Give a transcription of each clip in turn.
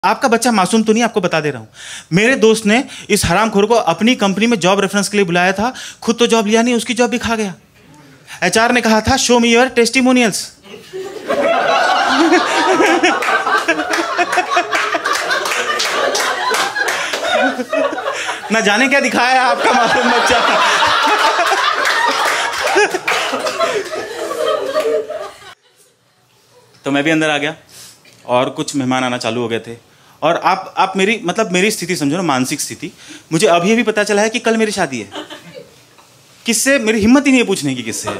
आपका बच्चा मासूम तो नहीं, आपको बता दे रहा हूं। मेरे दोस्त ने इस हरामखोर को अपनी कंपनी में जॉब रेफरेंस के लिए बुलाया था, खुद तो जॉब लिया नहीं, उसकी जॉब भी खा गया। एचआर ने कहा था शो मी योर टेस्टिमोनियल्स। ना जाने क्या दिखाया आपका मासूम बच्चा। तो मैं भी अंदर आ गया और कुछ मेहमान आना चालू हो गए थे। और आप मेरी स्थिति समझो ना, मानसिक स्थिति। मुझे अभी भी पता चला है कि कल मेरी शादी है। किससे? मेरी हिम्मत ही नहीं है पूछने की किससे है।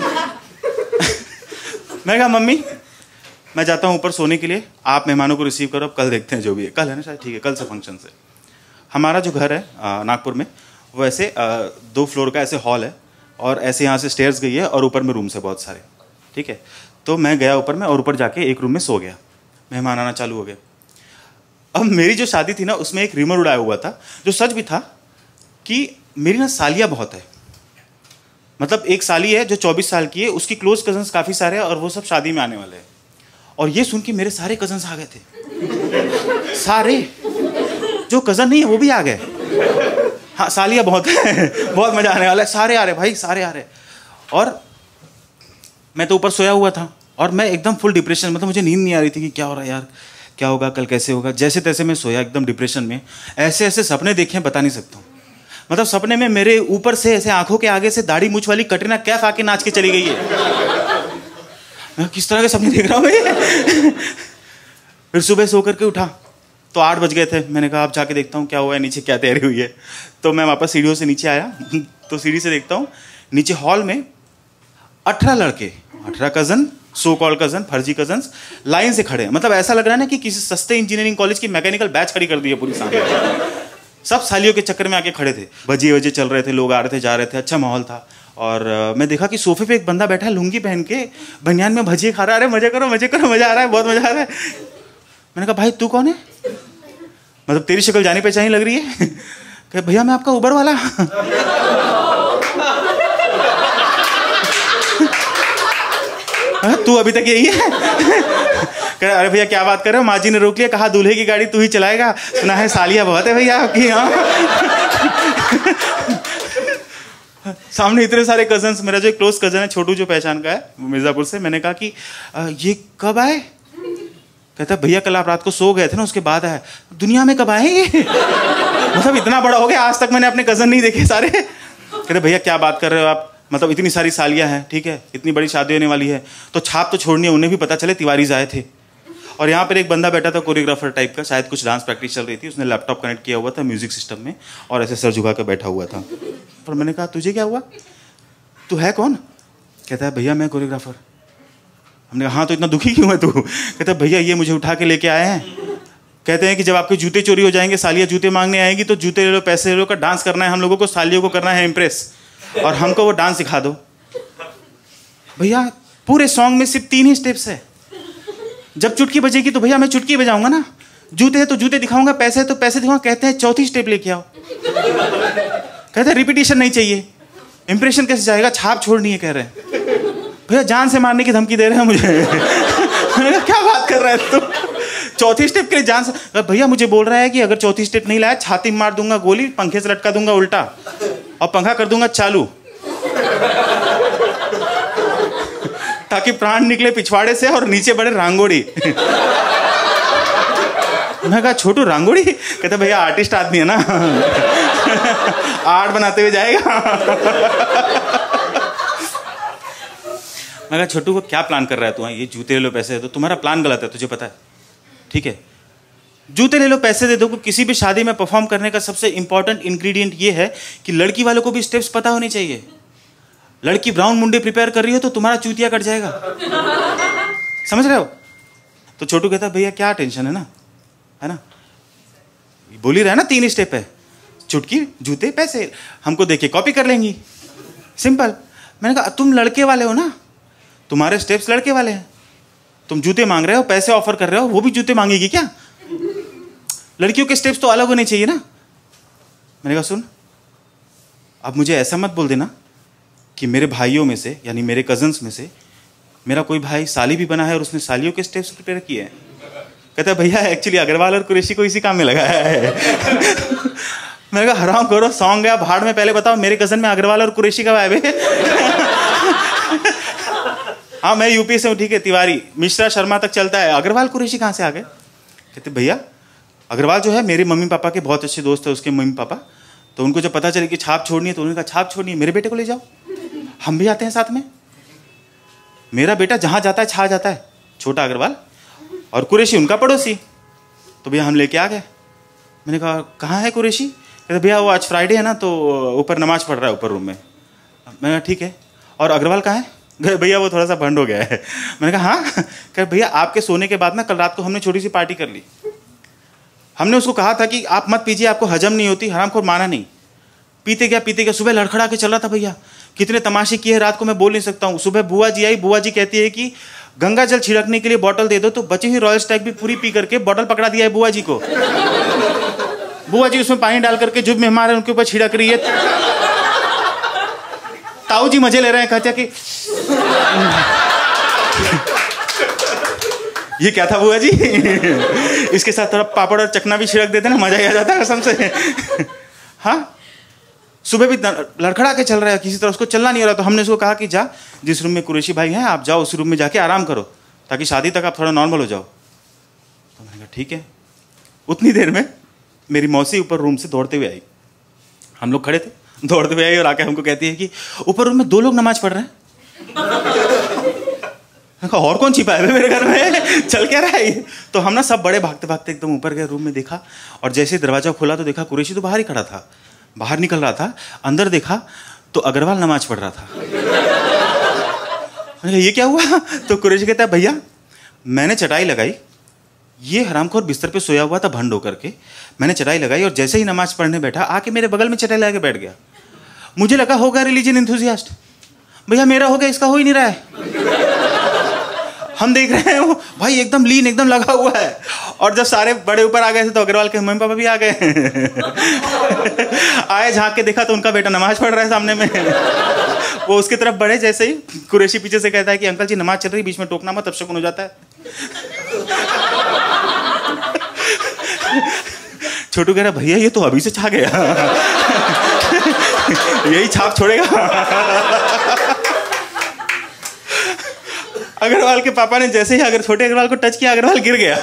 मैं कहा मम्मी मैं जाता हूँ ऊपर सोने के लिए, आप मेहमानों को रिसीव करो, अब कल देखते हैं जो भी है। कल है ना शायद, ठीक है कल से फंक्शन से। हमारा जो घर है नागपुर में, वो ऐसे 2 फ्लोर का ऐसे हॉल है और ऐसे यहाँ से स्टेयर्स गई है और ऊपर में रूम्स है बहुत सारे, ठीक है। तो मैं गया ऊपर में और ऊपर जाके एक रूम में सो गया। मेहमान आना चालू हो गए। अब मेरी जो शादी थी ना उसमें एक रिमर उड़ाया हुआ था, जो सच भी था, कि मेरी ना सालियाँ बहुत है। मतलब एक साली है जो 24 साल की है, उसकी क्लोज कजन्स काफ़ी सारे हैं और वो सब शादी में आने वाले हैं। और ये सुन के मेरे सारे कजन्स आ गए थे। सारे जो कजन नहीं है वो भी आ गए। हाँ सालियाँ बहुत है, बहुत मजा आने वाला है। सारे आ रहे भाई, सारे आ रहे। और मैं तो ऊपर सोया हुआ था और मैं एकदम फुल डिप्रेशन, मतलब मुझे नींद नहीं आ रही थी कि क्या हो रहा है यार, क्या होगा कल, कैसे होगा। जैसे तैसे मैं सोया एकदम डिप्रेशन में। ऐसे ऐसे सपने देखे बता नहीं सकता हूँ। मतलब सपने में मेरे ऊपर से ऐसे आंखों के आगे से दाढ़ी मूछ वाली कटरीना कैफ आके नाच के चली गई है। मैं किस तरह के सपने देख रहा हूँ भाई। फिर सुबह सो करके उठा तो 8 बज गए थे। मैंने कहा अब जाके देखता हूँ क्या हुआ है, नीचे क्या तैयारी हुई है। तो मैं वापस सीढ़ियों से नीचे आया। तो सीढ़ी से देखता हूँ नीचे हॉल में 18 लड़के, 18 कजन, सो कॉल कजन, फर्जी कजन्स लाइन से खड़े हैं। मतलब ऐसा लग रहा है ना कि किसी सस्ते इंजीनियरिंग कॉलेज की मैकेनिकल बैच खड़ी कर दी है पूरी सामने। सब सालियों के चक्कर में आके खड़े थे। बजे वजे चल रहे थे, लोग आ रहे थे जा रहे थे, अच्छा माहौल था। और मैं देखा कि सोफे पे एक बंदा बैठा है लुंगी पहन के, बनियान में भजिए खा रहा है। अरे मजे करो मजे करो, मजा आ रहा है, बहुत मजा आ रहा है। मैंने कहा भाई तू कौन है, मतलब तेरी शक्ल जानी पहचानी लग रही है। कह भैया मैं आपका उबर वाला। तू अभी तक यही है? कह अरे भैया क्या बात कर रहे हो, माँ जी ने रोक लिया, कहा दूल्हे की गाड़ी तू ही चलाएगा, सुना है सालियाँ बहुत है भैया आपकी। सामने इतने सारे कजन्स। मेरा जो क्लोज कजन है छोटू, जो पहचान का है मिर्जापुर से, मैंने कहा कि ये कब आए? कहता भैया कल आप रात को सो गए थे ना, उसके बाद आए। दुनिया में कब आए ये? मतलब इतना बड़ा हो गया, आज तक मैंने अपने कजन नहीं देखे सारे। कहते भैया क्या बात कर रहे हो आप, मतलब इतनी सारी सालियाँ हैं, ठीक है, इतनी बड़ी शादी होने वाली है तो छाप तो छोड़नी है। उन्हें भी पता चले तिवारीज आए थे। और यहाँ पर एक बंदा बैठा था कोरियोग्राफर टाइप का, शायद कुछ डांस प्रैक्टिस चल रही थी, उसने लैपटॉप कनेक्ट किया हुआ था म्यूजिक सिस्टम में और ऐसे सर झुका कर बैठा हुआ था। पर मैंने कहा तुझे क्या हुआ, तू है कौन? कहता है भैया मैं कोरियोग्राफर। हमने कहा हाँ तो इतना दुखी क्यों है तू? कहता है भैया ये मुझे उठा के लेके आए हैं, कहते हैं कि जब आपके जूते चोरी हो जाएंगे, सालियाँ जूते मांगने आएंगी तो जूते ले लो, पैसे ले लो, का डांस करना है हम लोगों को, सालियों को करना है इम्प्रेस, और हमको वो डांस सिखा दो। भैया पूरे सॉन्ग में सिर्फ 3 ही स्टेप्स है। जब चुटकी बजेगी तो भैया मैं चुटकी बजाऊंगा ना, जूते है तो जूते दिखाऊंगा, पैसे है तो पैसे दिखाऊंगा। कहते हैं 4थी स्टेप लेके आओ। कहते हैं रिपीटिशन नहीं चाहिए, इंप्रेशन कैसे जाएगा, छाप छोड़नी है। कह रहे हैं भैया जान से मारने की धमकी दे रहे हैं मुझे। मैंने कहा क्या बात कर रहा है तू, 4थी स्टेप के लिए जान से? भैया मुझे बोल रहा है कि अगर 4थी स्टेप नहीं लाया छाती में मार दूंगा गोली, पंखे से लटका दूंगा उल्टा और पंखा कर दूंगा चालू, ताकि प्राण निकले पिछवाड़े से और नीचे बढ़े रांगोड़ी। मैं कहा छोटू रांगोड़ी? कहते भैया आर्टिस्ट आदमी है ना, आर्ट बनाते हुए जाएगा। मैं कहा छोटू को क्या प्लान कर रहा है तू? ये जूते ले लो पैसे दे दो, तुम्हारा प्लान गलत है, तुझे पता है, ठीक है। जूते ले लो पैसे दे दो। किसी भी शादी में परफॉर्म करने का सबसे इंपॉर्टेंट इंग्रेडिएंट ये है कि लड़की वालों को भी स्टेप्स पता होनी चाहिए। लड़की ब्राउन मुंडे प्रिपेयर कर रही हो तो तुम्हारा चूतिया कट जाएगा, समझ रहे हो? तो छोटू कहता भैया क्या टेंशन है ना, है ना, बोल ही रहा है ना 3 स्टेप है, चुटकी जूते पैसे, हमको देख के कॉपी कर लेंगी, सिंपल। मैंने कहा तुम लड़के वाले हो ना, तुम्हारे स्टेप्स लड़के वाले हैं, तुम जूते मांग रहे हो, पैसे ऑफर कर रहे हो, वो भी जूते मांगेगी क्या? लड़कियों के स्टेप्स तो अलग होने चाहिए ना। मैंने कहा सुन, अब मुझे ऐसा मत बोल देना कि मेरे भाइयों में से, यानी मेरे कजन्स में से मेरा कोई भाई साली भी बना है और उसने सालियों के स्टेप्स प्रिपेयर किए हैं। कहता है भैया एक्चुअली अग्रवाल और कुरैशी को इसी काम में लगाया है। मैंने कहा हराम करो, सॉन्ग गया भाड़ में, पहले बताओ मेरे कजन में अग्रवाल और कुरैशी का है बे? हाँ मैं यूपी से हूँ, ठीक है, तिवारी मिश्रा शर्मा तक चलता है, अग्रवाल कुरैशी कहाँ से आ गए? कहते भैया अग्रवाल जो है मेरे मम्मी पापा के बहुत अच्छे दोस्त है, उसके मम्मी पापा, तो उनको जब पता चले कि छाप छोड़नी है तो उन्होंने कहा छाप छोड़नी है, मेरे बेटे को ले जाओ, हम भी जाते हैं साथ में, मेरा बेटा जहाँ जाता है छा जाता है, छोटा अग्रवाल, और कुरैशी उनका पड़ोसी। तो भैया हम लेके आ गए। मैंने कहा कहाँ है कुरैशी? कहते भैया वो आज फ्राइडे है ना तो ऊपर नमाज पढ़ रहा है ऊपर रूम में। मैंने कहा ठीक है, और अग्रवाल कहाँ है? भैया वो थोड़ा सा भंड हो गया है। मैंने कहा हाँ? कह भैया आपके सोने के बाद ना कल रात को हमने छोटी सी पार्टी कर ली, हमने उसको कहा था कि आप मत पीजिए, आपको हजम नहीं होती, हरामखोर माना नहीं, पीते गया, सुबह लड़खड़ा के चल रहा था भैया, कितने तमाशे किए रात को मैं बोल नहीं सकता हूँ। सुबह बुआ जी आई, बुआ जी कहती है कि गंगा जल छिड़कने के लिए बोतल दे दो, तो बची हुई रॉयल स्टैग भी पूरी पी करके बोतल पकड़ा दिया है बुआ जी को। बुआ जी उसमें पानी डाल करके जो मेहमान है उनके ऊपर छिड़क रही है। ताऊ जी मजे ले रहे हैं, कहते कि ये क्या था बुआ जी? इसके साथ थोड़ा पापड़ और चकना भी छिड़क देते ना, मजा ही आ जाता है कसम से। हाँ सुबह भी लड़खड़ा के चल रहा है, किसी तरह उसको चलना नहीं हो रहा, तो हमने उसको कहा कि जा जिस रूम में कुरैशी भाई हैं आप जाओ उस रूम में जाके आराम करो ताकि शादी तक आप थोड़ा नॉर्मल हो जाओ। तो मैंने कहा ठीक है। उतनी देर में मेरी मौसी ऊपर रूम से दौड़ते हुए आई, हम लोग खड़े थे, दौड़ते हुए आई और आके हमको कहती है कि ऊपर रूम में 2 लोग नमाज पढ़ रहे हैं। और कौन छिपा है मेरे घर में, चल क्या रहा है ये? तो हम ना सब बड़े भागते भागते एकदम ऊपर गए, रूम में देखा, और जैसे दरवाजा खोला तो देखा कुरैशी तो बाहर ही खड़ा था, बाहर निकल रहा था। अंदर देखा तो अग्रवाल नमाज पढ़ रहा था। ये क्या हुआ? तो कुरैशी कहता है भैया मैंने चटाई लगाई, ये हरामखोर बिस्तर पे सोया हुआ था भंड होकर के, मैंने चटाई लगाई और जैसे ही नमाज पढ़ने बैठा आके मेरे बगल में चटाई लगा के बैठ गया। मुझे लगा होगा रिलीजन एंथुसियास्ट, भैया मेरा हो गया, इसका हो ही नहीं रहा है। हम देख रहे हैं वो भाई एकदम लीन, एकदम लगा हुआ है। और जब सारे बड़े ऊपर आ गए थे तो अग्रवाल के मम्मी पापा भी आ गए। आए झांक के देखा तो उनका बेटा नमाज पढ़ रहा है सामने में। वो उसकी तरफ बढ़े, जैसे ही कुरैशी पीछे से कहता है कि अंकल जी नमाज चल रही, बीच में टोकना मत, अपशकुन हो जाता है। छोटू कह रहा भैया ये तो अभी से छा गया, यही छाप छोड़ेगा। अग्रवाल के पापा ने जैसे ही अगर छोटे अग्रवाल को टच किया, अग्रवाल गिर गया।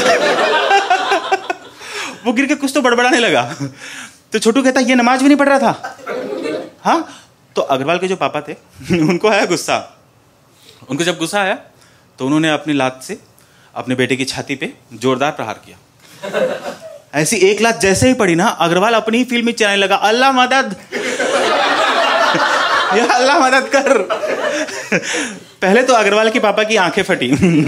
वो गिर के कुछ तो बड़बड़ाने लगा। तो छोटू कहता ये नमाज भी नहीं पढ़ रहा था। हाँ तो अग्रवाल के जो पापा थे उनको आया गुस्सा। उनको जब गुस्सा आया तो उन्होंने अपनी लात से अपने बेटे की छाती पे जोरदार प्रहार किया। ऐसी एक लात जैसे ही पड़ी ना, अग्रवाल अपनी ही फील्ड में चिल्लाने लगा, अल्लाह मदद, या अल्लाह मदद कर। पहले तो अग्रवाल के पापा की आंखें फटी।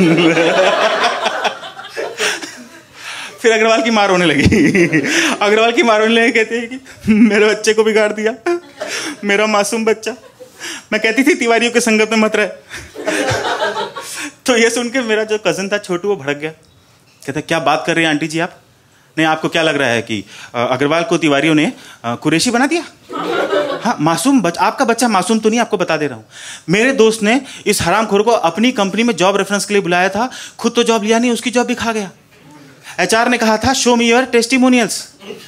फिर अग्रवाल की मां रोने लगी। अग्रवाल की मां रोने लगी, कहते हैं कि मेरे बच्चे को बिगाड़ दिया, मेरा मासूम बच्चा, मैं कहती थी तिवारियों के संगत में मत रहे। तो ये सुन के मेरा जो कजन था छोटू वो भड़क गया, कहता क्या बात कर रही हैं आंटी जी आप? नहीं आपको क्या लग रहा है कि अग्रवाल को तिवारियों ने कुरैशी बना दिया? हाँ मासूम आपका बच्चा मासूम तो नहीं, आपको बता दे रहा हूँ। मेरे दोस्त ने इस हरामखोर को अपनी कंपनी में जॉब रेफरेंस के लिए बुलाया था, खुद तो जॉब लिया नहीं, उसकी जॉब भी खा गया। एचआर ने कहा था शो मी योर टेस्टिमोनियल्स।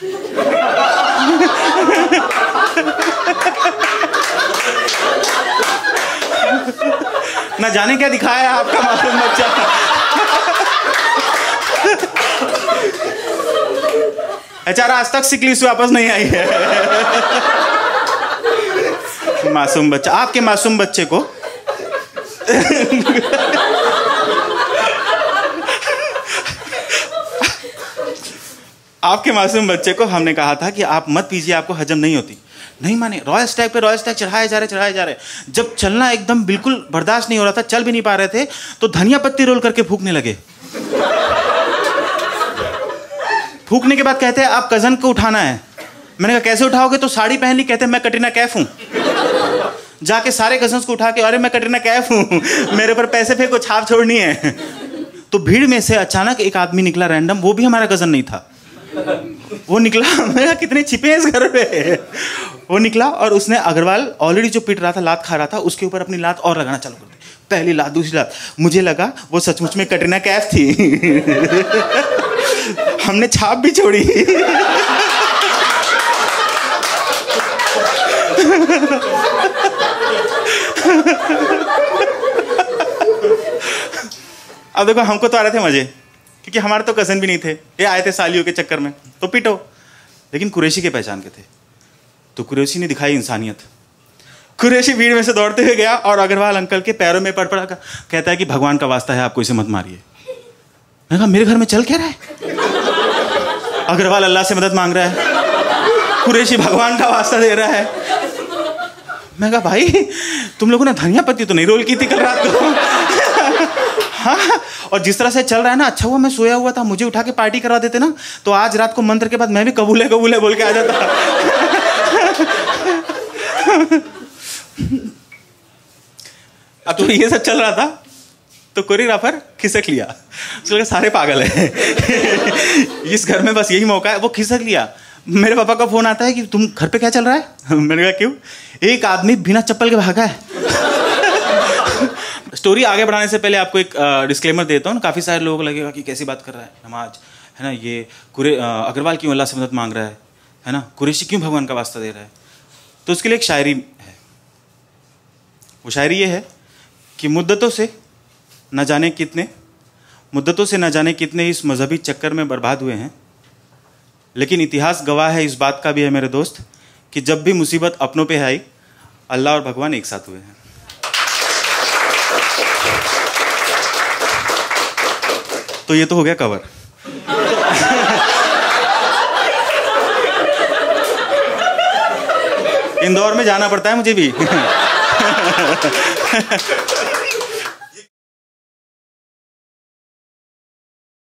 ना जाने क्या दिखाया है आपका मासूम बच्चा। एचआर आज तक सिक लीव से वापस नहीं आई है। मासूम बच्चा, आपके मासूम बच्चे को आपके मासूम बच्चे को हमने कहा था कि आप मत पीजिए, आपको हजम नहीं होती, नहीं माने। रॉयल स्टैग पे रॉयल स्टैग चढ़ाए जा रहे। जब चलना एकदम बिल्कुल बर्दाश्त नहीं हो रहा था, चल भी नहीं पा रहे थे, तो धनिया पत्ती रोल करके फूकने लगे। फूकने के बाद कहते हैं आप कजन को उठाना है। मैंने कहा कैसे उठाओगे? तो साड़ी पहन ली। कहते हैं मैं कटरीना कैफ हूँ। जाके सारे कजन्स को उठा के, अरे मैं कटरीना कैफ हूँ, मेरे पर पैसे फेंको, छाप छोड़नी है। तो भीड़ में से अचानक एक आदमी निकला रैंडम, वो भी हमारा कजन नहीं था। वो निकला, मैं कितने छिपे हैं इस घर पे। वो निकला और उसने अग्रवाल ऑलरेडी जो पिट रहा था, लात खा रहा था, उसके ऊपर अपनी लात और लगाना चालू कर दी। पहली लात, दूसरी लात। मुझे लगा वो सचमुच में कटरीना कैफ थी। हमने छाप भी छोड़ी। अब देखो, हमको तो आ रहे थे मजे, क्योंकि हमारे तो कजन भी नहीं थे, ये आए थे सालियों के चक्कर में, तो पिटो। लेकिन कुरैशी के पहचान के थे, तो कुरैशी ने दिखाई इंसानियत। कुरैशी भीड़ में से दौड़ते हुए गया और अग्रवाल अंकल के पैरों में पड़ पड़ा, कहता है कि भगवान का वास्ता है, आपको इसे मत मारिए। मैं कहा, मेरे घर में चल क्या रहा है? अग्रवाल अल्लाह से मदद मांग रहा है, कुरैशी भगवान का वास्ता दे रहा है। मैं कहा, भाई तुम लोगों ने धनिया पत्ती तो नहीं रोल की थी कल रात को? हाँ, और जिस तरह से चल रहा है ना, अच्छा हुआ मैं सोया हुआ था, मुझे उठा के पार्टी करवा देते ना, तो आज रात को मंत्र के बाद मैं भी कबूले कबूले बोल के आ जाता। अब तो ये सब चल रहा था, तो कोरियोग्राफर खिसक लिया। उसने कहा, सारे पागल है। इस घर में बस यही मौका है। वो खिसक लिया। मेरे पापा का फोन आता है कि तुम घर पे क्या चल रहा है? मैंने कहा, क्यों? एक आदमी बिना चप्पल के भागा है। स्टोरी आगे बढ़ाने से पहले आपको एक डिस्क्लेमर देता हूँ। काफ़ी सारे लोगों को लगेगा कि कैसी बात कर रहा है, नमाज है ना, ये अग्रवाल क्यों अल्लाह से मदद मांग रहा है ना, कुरैशी क्यों भगवान का वास्ता दे रहा है? तो उसके लिए एक शायरी है। वो शायरी ये है कि मुद्दतों से न जाने कितने इस मजहबी चक्कर में बर्बाद हुए हैं, लेकिन इतिहास गवाह है इस बात का भी है मेरे दोस्त, कि जब भी मुसीबत अपनों पे आई, अल्लाह और भगवान एक साथ हुए हैं। तो ये तो हो गया कवर। इंदौर में जाना पड़ता है मुझे भी।